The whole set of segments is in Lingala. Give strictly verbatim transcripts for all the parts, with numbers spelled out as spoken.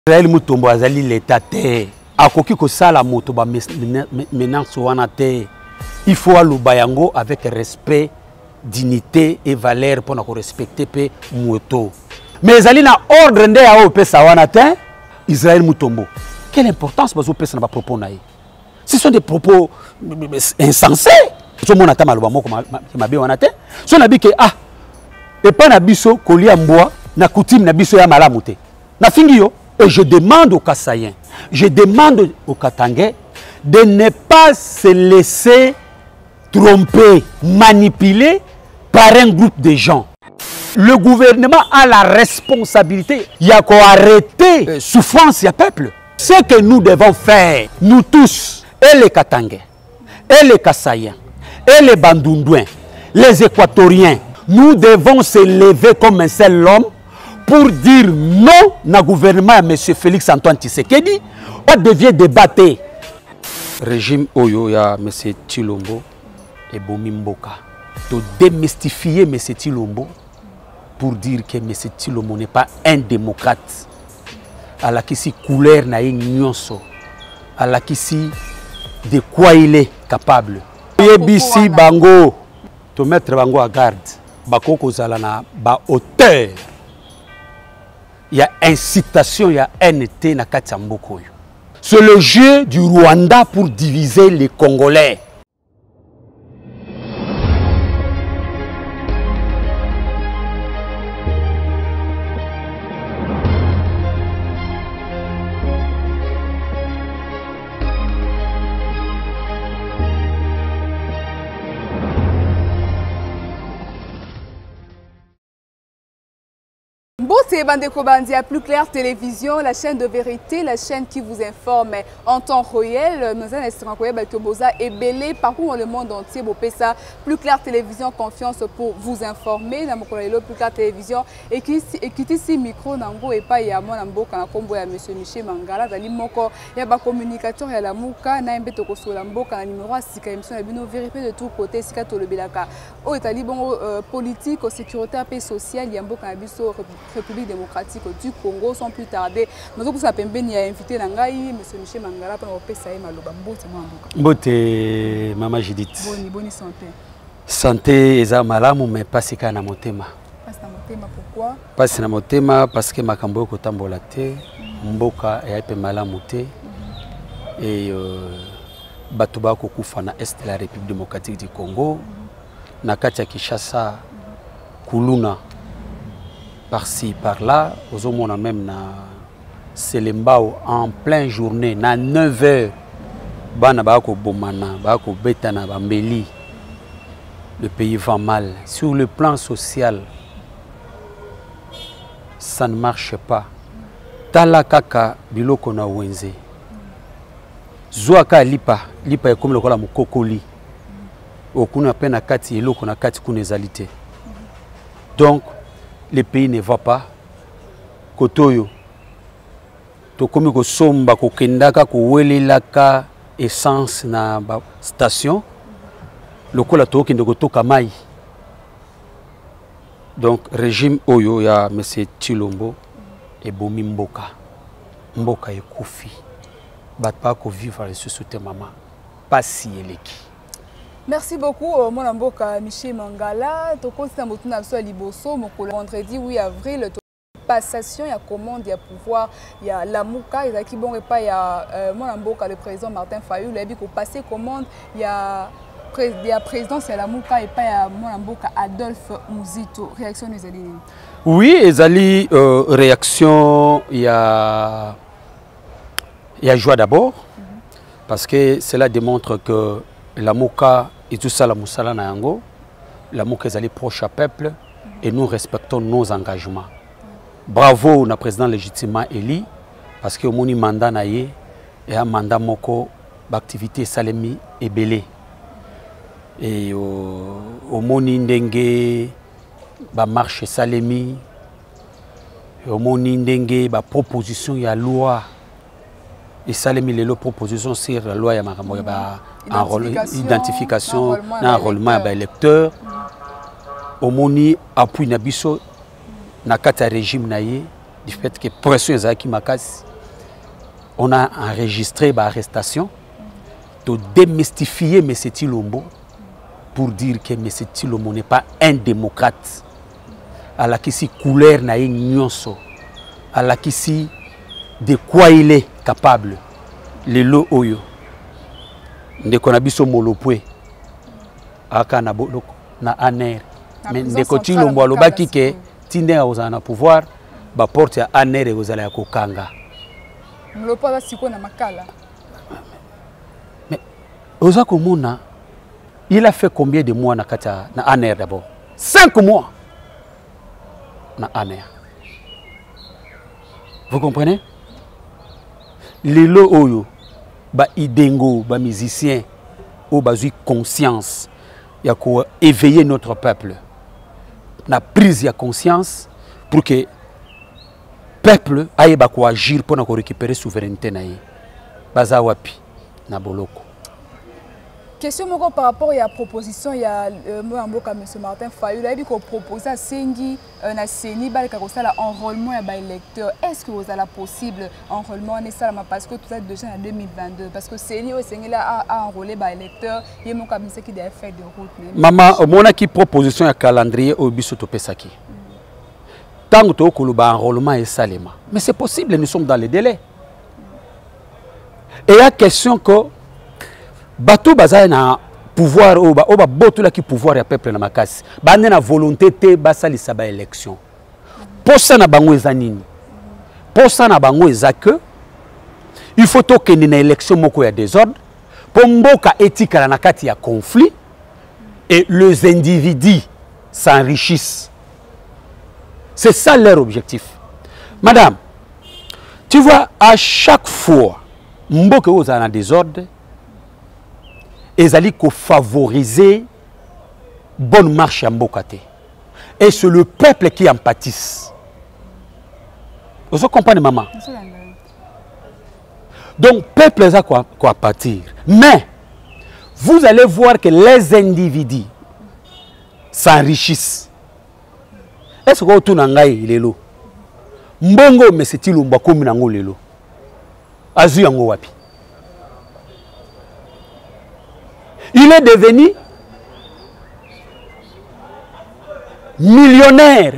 Israël Mutombo azali l'état te. Akoki ko sala moto ba menace wana te. Il faut aloba yango avec respect, dignité et valeur pour na ko respecter pe moto. Mais ezali na ordre nde ya o pesa wana te. Israël Mutombo. Quelle importance bazo pesa na ba propos na ye? Ce sont des propos insensés. So mona ta maloba moko mabe wana te. So na bi ke ah et pas na biso kolia mboa na coutume na biso ya malamu te. Na fingi yo. Et je demande aux Kassaïens, je demande aux Katangais de ne pas se laisser tromper, manipuler par un groupe de gens. Le gouvernement a la responsabilité. Il y a qu'à arrêter la souffrance du peuple. Ce que nous devons faire, nous tous, et les Katangais, et les Kassaïens, et les Bandundouins, les Équatoriens, nous devons se lever comme un seul homme pour dire non na gouvernement à M. Félix Antoine Tshisekedi, on devient débatté. Régime Oyo ya M. Tshilombo et Bomi Mboka. De démystifier M. Tshilombo pour dire que M. Tshilombo n'est pas un démocrate. À la kisi couleur na nyonso. À la kisi de quoi il est capable. Yebisi bango to mettre bango à garde. Bakoko zala na ba hauteur. Il y a incitation, il y a N T na kati ya mboko oyo. C'est le jeu du Rwanda pour diviser les Congolais. C'est Bandeko Bandi à Plus Clair Télévision, la chaîne de vérité, la chaîne qui vous informe en temps réel. Nous avons un incroyable que Boza est belé partout dans le monde entier. Vous pouvez ça Plus Clair Télévision, confiance pour vous informer. Dans mon collègue Plus Clair Télévision et qui quitte ici micro nango et pas ya mon ambo kana kombo ya Monsieur Michel Mangala. Dali moko ya ba communicateur ya la muka na mbeto ko so la mboka na numéro sika émission ya bino vérifier de tout côté sika to le belaka. O etali bon politique, sécurité et sociale ya mboka na biso République démocratique du Congo. Sans plus tarder, nous avons invité M. Michel Mangala pour nous faire maloba. Mbote Mama Judith. Bonne bonne santé. Santé eza malamu mais pas si kana motema. Pas na motema pourquoi? Pas si na motema parce que makambo ko tambola te, mboka ya pe malamu te. Et bato ba ko kufa na est de la République démocratique du Congo. Na kati ya Kinshasa kuluna par-ci, par-là, aux hommes on a même na Selembao en pleine journée, na neuf heures, bana bako bomana, bako betana bambeli. Le pays va mal. Sur le plan social, ça ne marche pas. Tala kaka biloko na wenze. Zouaka lipa, lipa est comme le kola mukokoli. Okuna pena kati eloko na kati kunezalité. Donc le pays ne va pas. Kotoyo. Tokomi ko somba ko kendaka ko welelaka essence na ba station. Lokola to kende ko toka mai. Donc régime Oyo ya M. Tshilombo et Bomi Mboka. Mboka e kufi. Bat pas ko vivre le sous maman. Pas si eleki. Merci beaucoup, mon amboka Michel Mangala. Toko c'est un na so liboso mokolo vendredi huit avril passation ya commande ya pouvoir ya Lamuka et qui bon pas ya mon amboka le président Martin Fayulu a dit ko passer commande ya ya présidence ya Lamuka et pas ya mon amboka Adolphe Muzito. Réaction des alliés. Oui, ezali euh, réaction ya ya joie d'abord mm -hmm. parce que cela démontre que Lamuka et tout ça, la Moussala na yango, Lamuka est allé proche à peuple et nous respectons nos engagements. Bravo au président légitimement élu parce que mon mandat na ye et un mandat moko d'activité salemi et belé. Et au moni ndenge ba marche salemi, au moni ndenge ba proposition ya loi. Et salemi les propositions sur la loi ya makambo ya ba identification na enrôlement ya électeur. Omoni appui na biso na kata régime na ye du fait que pression ezaki makasi on a enregistré l'arrestation, de démystifier M. Tshilombo pour dire que M. Tshilombo n'est pas un démocrate. À la qui si couleur na nyonso, à la qui si de quoi il est capable. Les lots oyo. Ndeko na biso molopwe. Aka na boloko na aner. Mais ndeko Tshilombo alobaki ke tinde ozana pouvoir ba porte ya aner e ozala ya kokanga. Molopwe ba siko na makala. Mais oza komona il a fait combien de mois na kata na aner d'abord? Cinq mois. Na aner. Vous comprenez? Les lots oyo ba idengo ba musicien ou ba conscience ya ko éveiller notre peuple. Na prise ya conscience pour que peuple aille ba ko agir pour na ko récupérer souveraineté na ye. Baza wapi na boloko. Question par rapport à la proposition, il y a M. Martin Fayulu, il a dit qu'on propose à Sengi, à Séni, l'enrôlement des électeurs. Est-ce que vous avez possible enrôlement parce que tout est déjà en deux mille vingt-deux? Parce que Séni a enrôlé les électeurs, il y a un commissaire qui a fait de route. Maman, mon qui proposition à calendrier au Bisoto Pesaki. Tant que tu as enrôlement et salema. Mais c'est possible, nous sommes dans les délais. Et il y a question que bato baza na pouvoir o ba o ba boto la ki pouvoir ya peuple na makasi ba na volonté te basalisa ba élection posa na bango eza nini posa na bango eza que il faut tokende na élection moko ya désordre po mboka etikala na kati ya conflit et les individus s'enrichissent. C'est ça leur objectif. Madame, tu vois, à chaque fois mboka oza na désordre ils allaient favoriser bonne marche à Mbokate. Et c'est le peuple qui en pâtisse. Vous comprenez, maman? Donc, le peuple a quoi, quoi pâtir. Mais, vous allez voir que les individus s'enrichissent. Est-ce que vous avez dit que Mbongo, mais c'est-il un bakoum nango lelo? Azu yango wapi? Il est devenu millionnaire.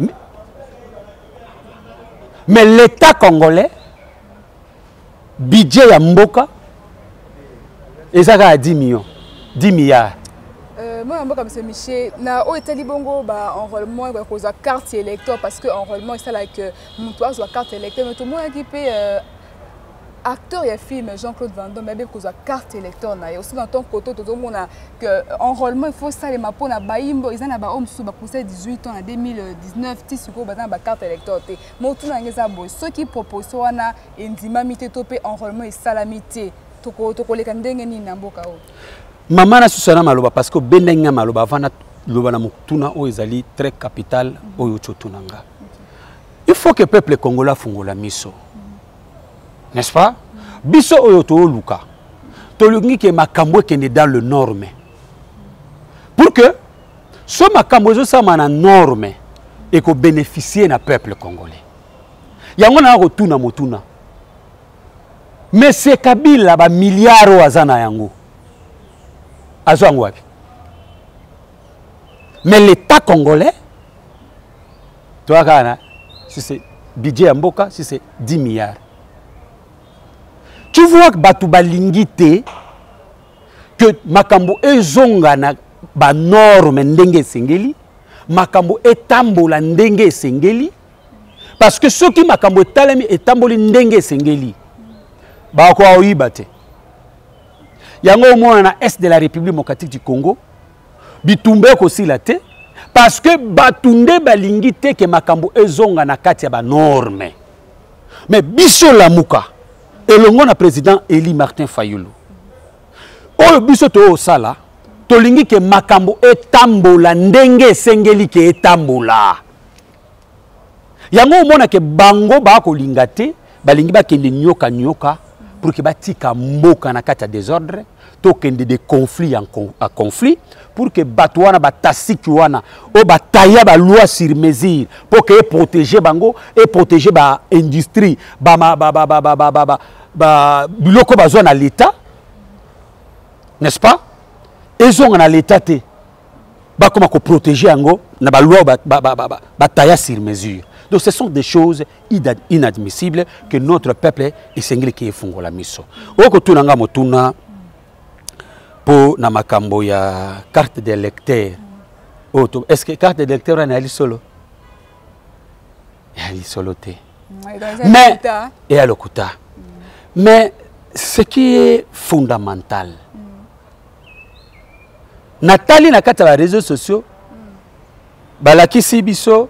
Mais l'État congolais, budget ya mboka, et ça a dix millions, dix milliards. Moi, je M. Michel, na o etali bongo ba enrôlement ba cause carte électeur parce que enrôlement c'est là que montois soit carte électeur mais tout le monde qui paye acteur et film Jean-Claude Van Damme mais cause carte électeur na aussi dans ton côté tout le monde que enrôlement il faut ça les mapo na baimbo ils na ba homme sous ba conseil dix-huit ans en deux mille dix-neuf ti siko ba ba carte électeur té mo tout na ngeza boy ceux qui proposent wana indimamité topé enrôlement et salamité toko toko le kandenge ni na mboka o. Maman na susana maloba parce que benenga maloba vana loba na mutuna o ezali très capital oyo chotunanga. Il faut que peuple congolais fungola miso. N'est-ce pas? Biso oyo to luka. To lungi ke makambo kende dans le norme. Pour que ce makambo zo sama na norme et ko bénéficier na peuple congolais. Yango na rotuna motuna. Mais c'est Kabila ba milliards azana yango. Mais l'État congolais, toi, si c'est budget à Mboka, si c'est dix milliards. Tu vois que Batouba Lingite, que Makambo et Zonga na ba norme ndenge sengeli, Makambo et Tambo la ndenge sengeli, parce que ceux qui Makambo talemi et Tambo ndenge sengeli, ba kwa oibate. Yango mo na est de la République démocratique du Congo bitumbe ko silate parce que batunde balingi te ke makambo ezonga na kati ya ba norme mais biso la muka elongo na président Eli Martin Fayulu oyo biso to sala to lingi ke makambo etambola ndenge sengeli ke etambola yango mona ke bango ba ko lingate balingi ba kende nyoka nyoka pour que batika mboka na kati ya désordre tokende de conflit en à conflit pour que bato wana batasiki wana o bataya ba loi sur mesure pour que protéger bango et protéger ba industrie ba ba ba ba ba ba ba ba ba biloko bazwa na l'état, n'est-ce pas? Ils ont na l'état te ba comment ko protéger yango na ba loi ba ba ba ba bataya sur mesure. Donc ce sont des choses inadmissibles que notre peuple est sengeli qui fungo la miso. Oko tunanga motuna pour na makambo ya carte d'électeur. Est-ce que carte d'électeur est ali solo? Ali solo te. Mais et à l'okuta. Mais ce qui est fondamental. Nathalie na kata les réseaux sociaux balakisi biso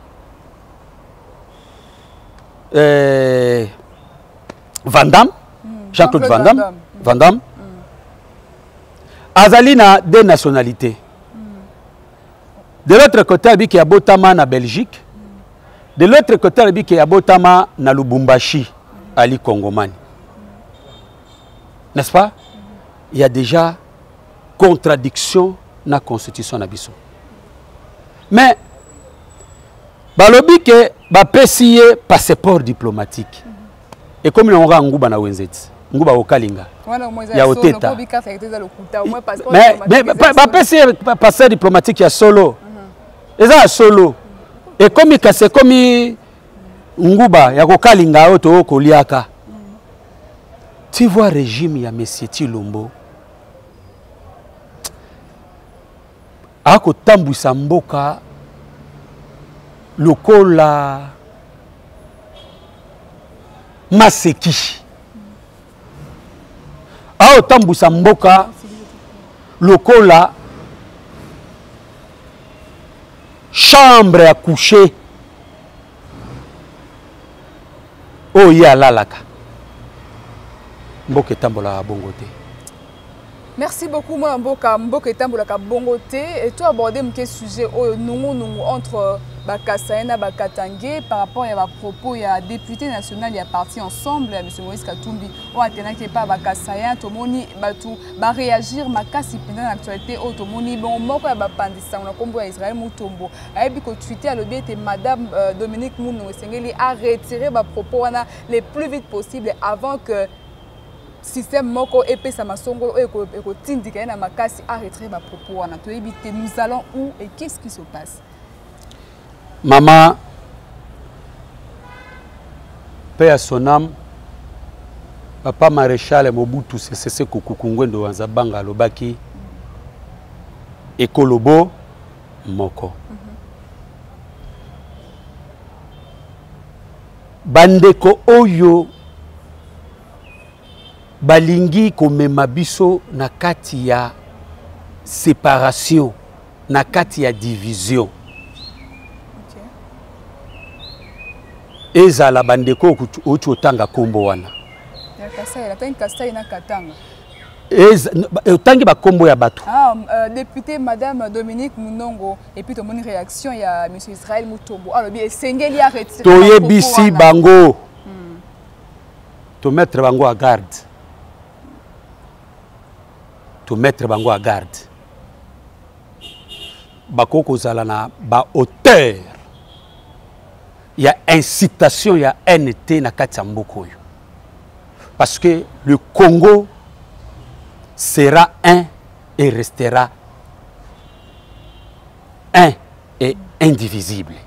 Euh, Van Damme, mm. Jean-Claude Van Damme, Van Damme. Mm. Azali na deux nationalités. Mm. De l'autre côté, il y a Botama na Belgique. Mm. De l'autre côté, il y a Botama na Lubumbashi, mm. Ali Kongomani. N'est-ce pas? Mm. Il y a déjà contradiction dans la constitution nabiso. Mais balobi ke ba pesiye passeport diplomatique. Mm -hmm. Et comme on a nguba na wenzeti, nguba okalinga. Ya oteta. Mais mais ba pesiye passeport diplomatique ya solo. Eza solo. Et comme kase comme nguba ya kokalinga oto okoliaka. Tu vois régime ya Monsieur Tshilombo. Ako tambusa mboka lokola maseki ao tambusa mboka lokola chambre à coucher oyo alalaka mboka etambola bongo te. Merci beaucoup, moi, Mboka, Mboka Etambolaka Bongote. Et tu as abordé un sujet oh, non, non, entre Bakassaïna et Bakatangé par rapport à vos propos. Il y a un député national qui est parti ensemble, M. Moïse Katumbi. On a tenu pas Bakassaïna, tout le monde va réagir, ma casse pendant l'actualité. Tout le monde bon, Mboka va pandisa, on a compris Israël Moutombo. Et puis que Twitter a le bien été Madame euh, Dominique Mounou Sengeli a retiré vos propos les plus vite possible avant que système moko épée ça m'a songo et que tindika na makasi arrêter ba propos wana to éviter nous allons où et qu'est-ce qui se passe? Maman paix à son âme, papa maréchal Mobutu Sese Kuku Ngwendo Wanzabanga lobaki ekolobo moko bandeko oyo balingi komema biso na kati ya séparation na kati ya division. Okay. Ezala bandeko ocho otanga kombo wana. Ya kasai la tangi kasai na katanga. Eza otangi ba kombo ya bato. Ah euh, député madame Dominique Munongo et puis ton réaction il y a monsieur Israël Moutombo. Alors bien sengeli a retiré. Toye bisi bango. Hmm. To mettre bango à garde. To mettre bango à garde. Bakoko zalana ba auteur. Il y a incitation, il y a N T na kati mboko. Parce que le Congo sera un et restera un et indivisible.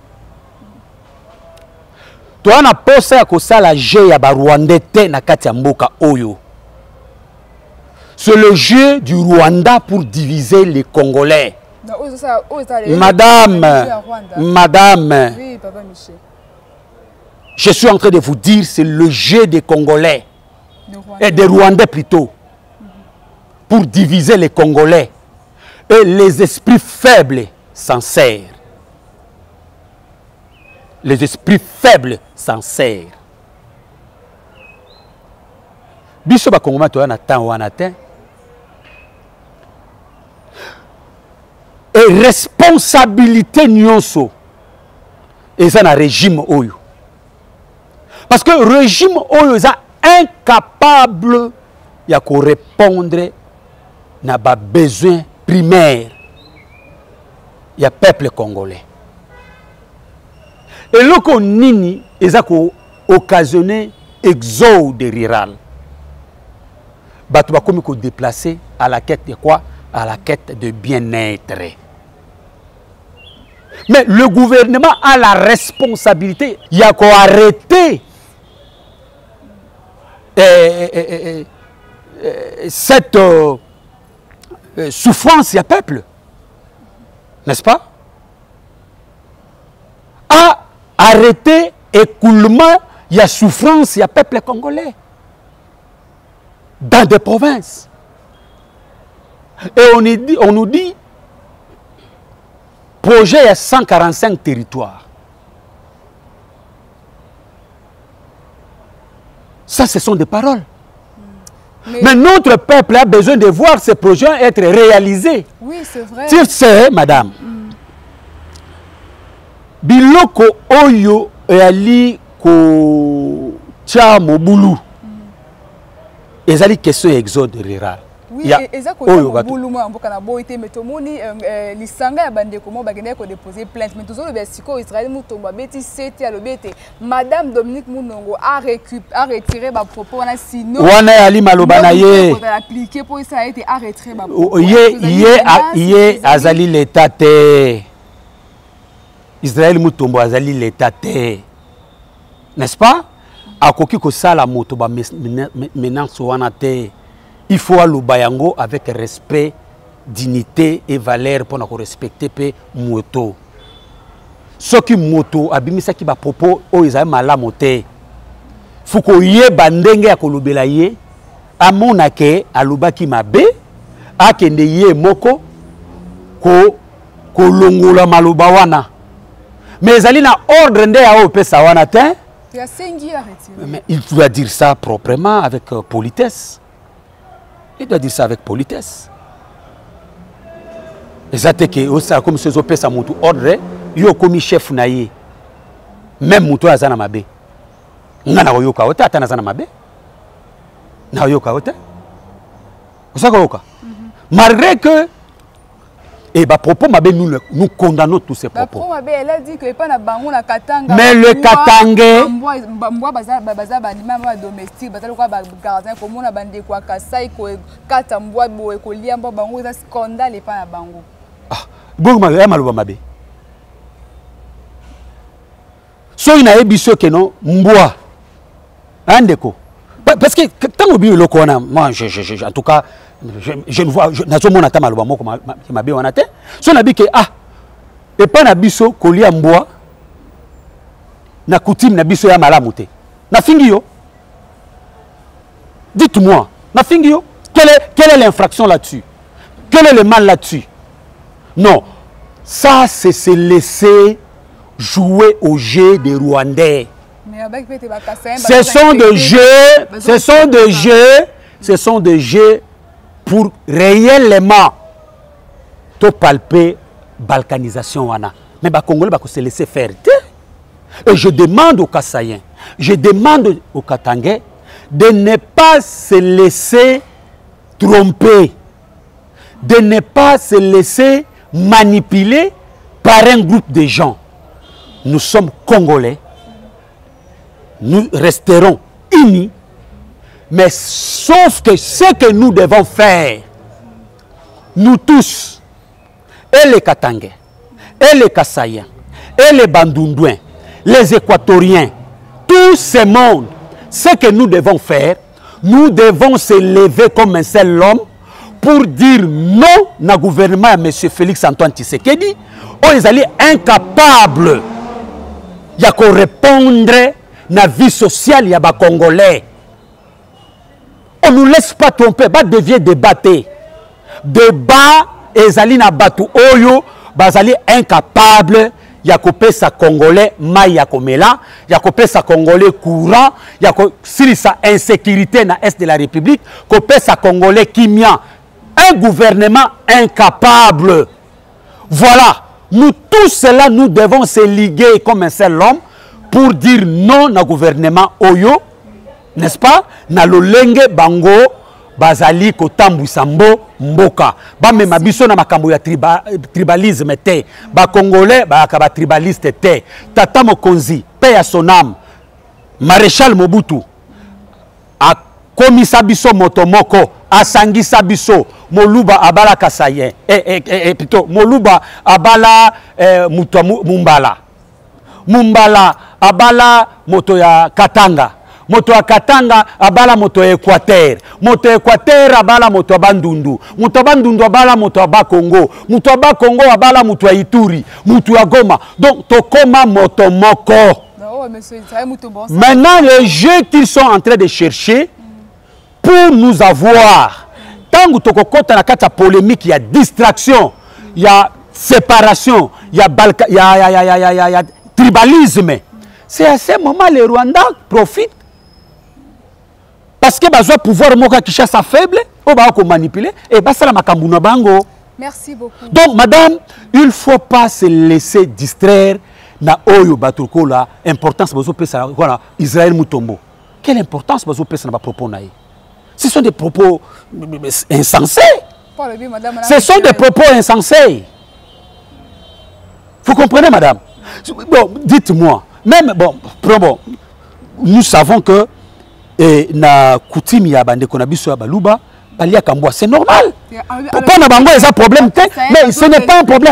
Toi na posa ya kosala jeu ya ba Rwandais te na kati mboka oyo. C'est le jeu du Rwanda pour diviser les Congolais. Non, où ça, où ça, les Madame, Madame, oui, Papa Michel. Je suis en train de vous dire, c'est le jeu des Congolais, et des Rwandais plutôt, mm-hmm. pour diviser les Congolais. Et les esprits faibles s'en servent. Les esprits faibles s'en servent. Biso ba Congolais to na temps wana te. Et responsabilité nyonso et ça na régime oyo. Parce que le régime oyo ça incapable ya ko répondre na ba besoin primaire ya peuple congolais. Et loko nini eza ko occasionner exode rural. Bato ba komi ko déplacer à la quête de quoi? À la quête de bien-être. Mais le gouvernement a la responsabilité. Il y a qu'à arrêter eh, eh, eh, eh, cette euh, euh, souffrance, il y a peuple. N'est-ce pas? À arrêter écoulement, il y a souffrance, il y a peuple congolais. Dans des provinces. Et on, est dit, on nous dit projet à cent quarante-cinq territoires. Ça, ce sont des paroles. Mais, Mais notre peuple a besoin de voir ces projets être réalisés. Oui, c'est vrai. Tu sais, madame, mm. Biloko Oyo et Ali Ko Tcha Mobulu. Et ça, c'est question exode rural. Oui, et ça, quand on a boulot, on a beau été, mais tout le monde, les sangs à bande comment bagner qu'on déposer plainte, mais toujours le versico Israël nous tombe bêtis c'était à l'obété. Madame Dominique Mounongo a récupéré, a retiré ma propos, on a sinon. On a Ali Malobanaye. On a appliqué pour ça a été arrêté ma propos. Yé yé yé Azali l'état té. Israël Moutombo Azali l'état té. N'est-ce pas? A koki ko sala moto ba maintenant soana té. Il faut aller au Bayango avec respect, dignité et valeur pour nous respecter pe moto. Ce qui moto abimisa ki ba propos o ils ont mal à monter. Faut que yé bandenge ya kolobela ye amona ke aluba ki mabe akende ye moko ko kolongola maluba wana. Mais ali na ordre nde ya o pesa wana te. Mais il doit dire ça proprement avec euh, politesse. Il doit dire ça avec politesse. Et ça c'est que ça comme ce opé ça monte ordre, yo comme chef naie. Même muto azana mabe. Ngana yo ka ota atana zana mabe. Na yo ka ota. Ça ka oka. Malgré que et bah propos mabe nous nous condamnons tous ces propos. Propos mabe elle a dit que pas na bango na katanga. Mais le katangé mbwa baza baza ba animal domestique bazali kwa ba gardien comme na bande kwa kasai ko kata mbwa bo ko lia mbwa bango za scandale pa na bango. Ah, bon mabe maloba mabe. So ina ebiso ke non mbwa. Andeko. Parce que tant au bio le kona moi je, je, je en tout cas je, je ne vois na zo mona ta maloba moko mabe wana te. So na bi ke ah et pas na biso kolia mbwa na coutume na biso ya malamu te. Na fingi yo. Dites-moi, na fingi yo. Quelle est quelle est l'infraction là-dessus? Quel est le mal là-dessus? Non. Ça c'est se laisser jouer au jeu des Rwandais. Ce sont des jeux, ce sont des jeux, ce sont des jeux pour réellement te palper balkanisation wana. Mais les Congolais va se laisser faire. Et je demande aux Kassaïens, je demande aux Katangais de ne pas se laisser tromper, de ne pas se laisser manipuler par un groupe de gens. Nous sommes Congolais. Nous resterons unis, mais sauf que ce que nous devons faire, nous tous, et les Katangais, et les Kassaïens, et les Bandundouins, les Équatoriens, tout ce monde, ce que nous devons faire, nous devons se lever comme un seul homme pour dire non au gouvernement de M. Félix Antoine Tshisekedi, où ils allaient incapables de répondre na vie sociale ya ba Congolais. On ne nous laisse pas tromper, ba devient débattre. Débat ezali na batu oyo bazali incapable ya kopesa Congolais mai ya komela, ya kopesa Congolais courant, ya ko silisa insécurité na est de la République, kopesa Congolais kimia. Un gouvernement incapable. Voilà, nous tous cela nous devons se liguer comme un seul homme pour dire non au gouvernement Oyo, n'est-ce pas? Na lolenge bango bazali kotambwisa mbo mboka. Ba mema biso na makambo ya triba, tribalisme te. Ba congolais ba ka tribaliste te. Tata Mokonzi, paix à son âme. Maréchal Mobutu a komisa biso motomoko, asangisa biso Moluba abala kasayen. Eh, eh, eh, plutôt Moluba abala eh, mutua mumbala. Mumbala abala moto ya Katanga. Moto ya Katanga abala moto ya Équateur. Moto ya Équateur abala moto ya Bandundu. Moto ya Bandundu abala moto ya Bakongo. Moto ya Bakongo abala moto ya Ituri. Moto ya Goma. Donc tokoma moto moko. Maintenant les jeux qu'ils sont en train de chercher pour nous avoir. Tant que tokokota na kata polémique, il y a distraction, il y a séparation, il y a balka, il y a, y a, y a, y a, y a, y a tribalisme. C'est à ce moment les Rwandais profitent. Parce que bazo pouvoir moka qui chasse faible, on va manipuler et bah ça la makambuna bango. Merci beaucoup. Donc madame, il ne faut pas se laisser distraire na oyo batoko la importance bazo pesa voilà Israël Mutombo. Quelle importance bazo pesa na propos naï? Ce sont des propos insensés. Ce sont des propos insensés. Vous comprenez, madame? Bon, dites-moi. Même, bon, bon, nous savons que eh, na coutume ya bande konabiso ya baluba, balia kamboa, c'est normal. Pourquoi na bango un problème? Mais ce n'est pas un problème.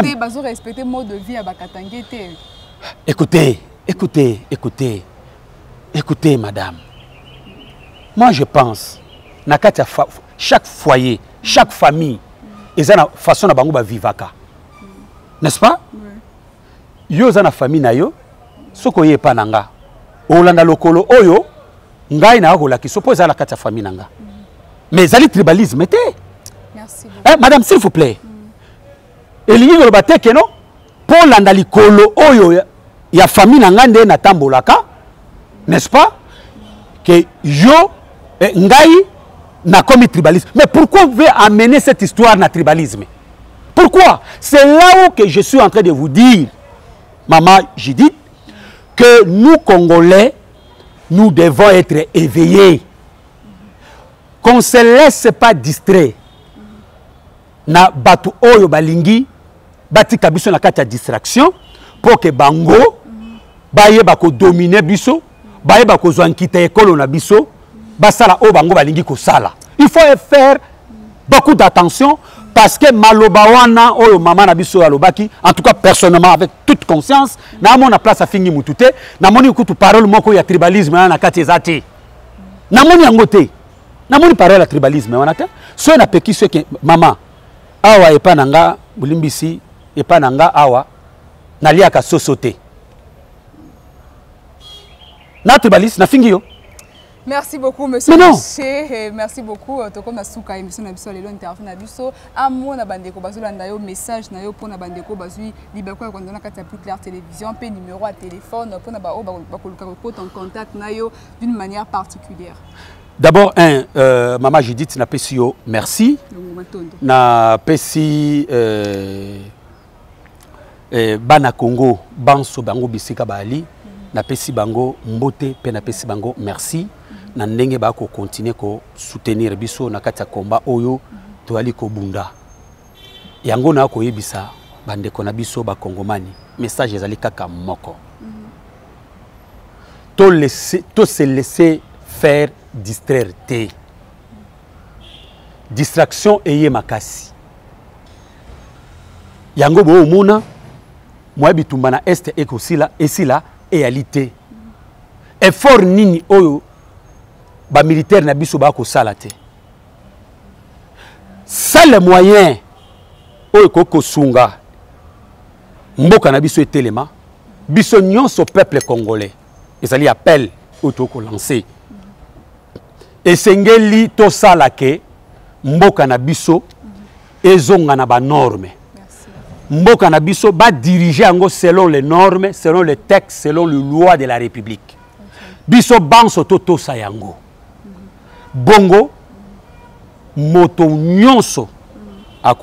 Écoutez, écoutez, écoutez, écoutez, madame. Moi, je pense. Chaque foyer, chaque famille, ils ont une façon de vivre. N'est-ce pas? Yo ont une famille na yo, soko ye pa nanga. Olanda lokolo oyo, ngai na okola ki suppose la kata famille nanga. Mais zali tribalisme te. Merci beaucoup. Eh, madame, s'il vous plaît. Elingi lo bateke no, pour landa likolo oyo ya famille nanga nde na tambolaka. N'est-ce pas? Que yo ngai na commis tribalisme. Mais pourquoi vous voulez amener cette histoire na tribalisme? Pourquoi? C'est là où que je suis en train de vous dire, maman Judith, que nous, Congolais, nous devons être éveillés. Qu'on ne se laisse pas distraire. Na batu oyo balingi, bati kabiso na kati ya distraction, pour que bango, baye bako dominer biso, baye bako zwankita ekolo na biso, basala o bango balingi ko sala. Il faut faire beaucoup d'attention parce que malobawana oyo mama na biso alobaki, en tout cas personnellement avec toute conscience, na mona place a fingi mutute, na moni kutu parole moko ya tribalisme na kati ezati. Na moni yangote. Na moni parole ya tribalisme wana te. So na peki so ke mama awa epa nanga bulimbisi epa nanga awa naliaka sosote. Na tribalisme na fingi yo. Merci beaucoup, monsieur Miché. Merci beaucoup. Comme Souka émission na biso lelo interview na biso. Amo na bandeko bazolanda yo message na yo pour na bandeko bazui libeko ya kondona kati ya Plus Clair Télévision, pe numéro à téléphone pour na ba o ba koluka ko en contact na yo d'une manière particulière. D'abord un euh, maman Judith na pesi yo merci. Na pesi euh, euh, bana Congo banso bango bisika bali na pesi bango mbote pe na pesi bango merci. Na ndenge ba ko continuer ko soutenir biso na kati ya combat oyo to ali ko bunda yango na ko yebisa bande ko na biso ba kongomani message ezali kaka moko to laisser to se laisser faire distraire te distraction eye makasi yango bo mona moi bitumba na est ekosila esila réalité effort nini oyo ba militaire na biso ba ko sala te ça le moyen oyo ko sunga mboka na biso etelema biso nyonso peuple congolais ezali appel oyo ko lancer esengeli to sala ke mboka na biso ezonga na ba norme mboka na biso ba diriger yango selon les normes selon les textes selon les lois de la République biso banso to to sa yango bongo moto nyonso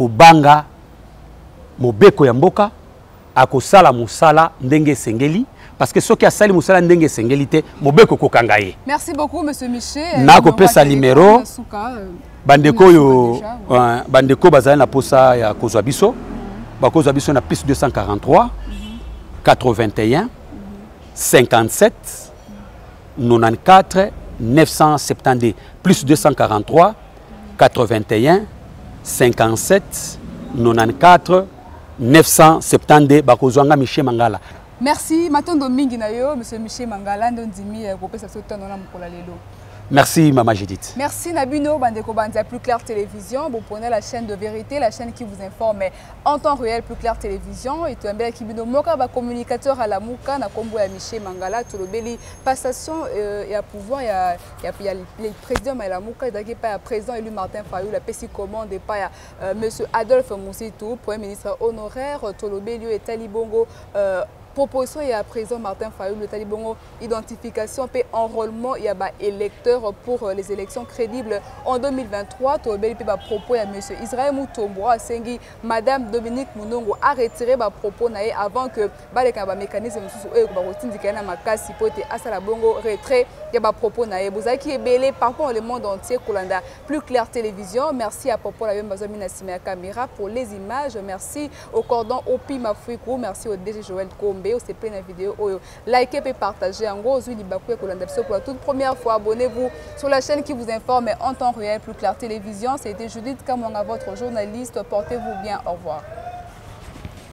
akobanga mobeko ya mboka akosala musala ndenge sengeli parce que ceux qui a sali musala ndenge sengelité mobeko kokanga ye. Merci beaucoup monsieur Michel. Na ko pesa numéro bandeko yo bandeko bazali na posa ya kozwa biso ba kozwa biso na plus deux cent quarante-trois quatre-vingt-un cinquante-sept quatre-vingt-quatorze neuf cent soixante-douze plus deux cent quarante-trois quatre-vingt-un cinquante-sept quatre-vingt-quatorze neuf cent soixante-douze bakozwanga Michel Mangala. Merci matondo mingi na yo monsieur Michel Mangala ndondimi ko pesa sotono na mukola lelo. Merci Maman Judith. Merci Nabino Bandeko Bandia Plus Clair Télévision. Vous prenez la chaîne de vérité, la chaîne qui vous informe en temps réel Plus Clair Télévision. Et tout un bel Kibino Moka va communicateur à la Mouka, na Kombo ya Michel Mangala, tout le beli passation et à pouvoir il y a il y a le président à la Mouka, il y a président élu Martin Fayou, la P C commande et pas monsieur Adolphe Moussitou, premier ministre honoraire, tout le beli et Talibongo. Proposition il y a président Martin Fayou, le Talibongo, identification et enrôlement, il y a électeurs pour les élections crédibles en deux mille vingt-trois. Tout le propos il y a monsieur Israël Moutombo a sengi madame Dominique Mounongo a retiré ba propos naé avant que ba les mécanisme sous eux ba routine dikana makasi pote asala bongo retrait il y a ba propos naé bozaki ebelé partout dans le monde entier Kolanda Plus Clair Télévision. Merci à Popo la Bazomi Nassime caméra pour les images. Merci au cordon Opi Mafuikou, merci au D G Joël Kombe. C'est plein de vidéos. Likez et partagez. En gros, pour la toute première fois, abonnez-vous sur la chaîne qui vous informe en temps réel Plus Clair Télévision. C'était Judith Kamwanga, votre journaliste. Portez-vous bien. Au revoir.